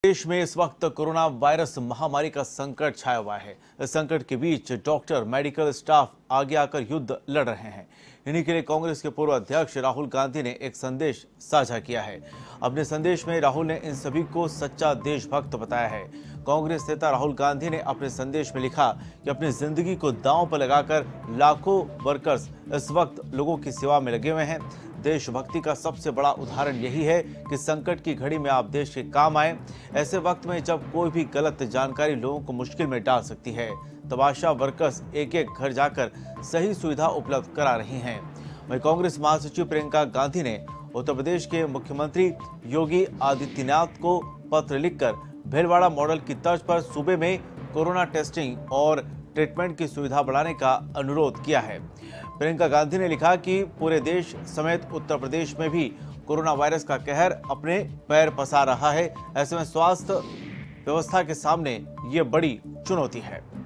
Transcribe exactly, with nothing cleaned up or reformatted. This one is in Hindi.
देश में इस वक्त कोरोना वायरस महामारी का संकट छाया हुआ है। इस संकट के बीच डॉक्टर, मेडिकल स्टाफ आगे आकर युद्ध लड़ रहे हैं। इन्हीं के लिए कांग्रेस के पूर्व अध्यक्ष राहुल गांधी ने एक संदेश साझा किया है। अपने संदेश में राहुल ने इन सभी को सच्चा देशभक्त बताया है। कांग्रेस नेता राहुल गांधी ने अपने संदेश में लिखा कि अपनी जिंदगी को दांव पर लगाकर लाखों वर्कर्स इस वक्त लोगों की सेवा में लगे हुए हैं। देशभक्ति का सबसे बड़ा उदाहरण यही है कि संकट की घड़ी में आप देश के काम आए। ऐसे वक्त में जब कोई भी गलत जानकारी लोगों को मुश्किल में डाल सकती है, तब आशा वर्कर्स एक एक घर जाकर सही सुविधा उपलब्ध करा रही हैं। वहीं कांग्रेस महासचिव प्रियंका गांधी ने उत्तर प्रदेश के मुख्यमंत्री योगी आदित्यनाथ को पत्र लिखकर भीलवाड़ा मॉडल की तर्ज पर सूबे में कोरोना टेस्टिंग और ट्रीटमेंट की सुविधा बढ़ाने का अनुरोध किया है। प्रियंका गांधी ने लिखा कि पूरे देश समेत उत्तर प्रदेश में भी कोरोना वायरस का कहर अपने पैर पसार रहा है। ऐसे में स्वास्थ्य व्यवस्था के सामने ये बड़ी चुनौती है।